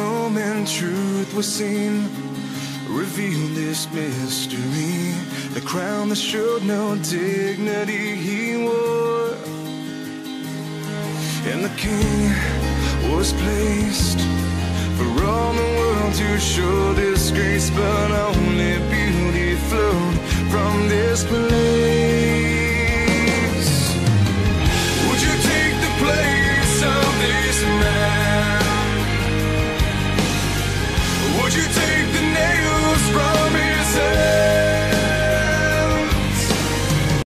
moment truth was seen, revealed this mystery, the crown that showed no dignity he wore. And the king was placed for all the world to show disgrace, but only beauty flowed from this place.